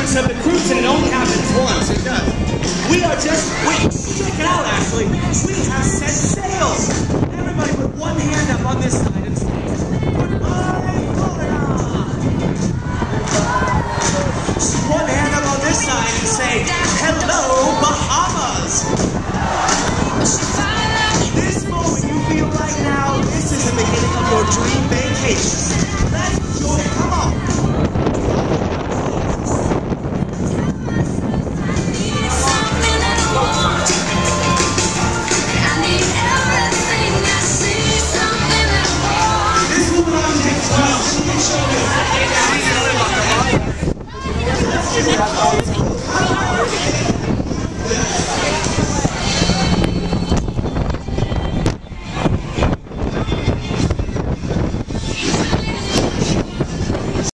purpose of the cruise, and it only happens once. It does. We are just, wait, check it out actually. We have set sail. Everybody put one hand up on this side and say, goodbye, Florida. One hand up on this side and say, hello, Bahamas. This moment you feel right now, this is the beginning of your dream vacation.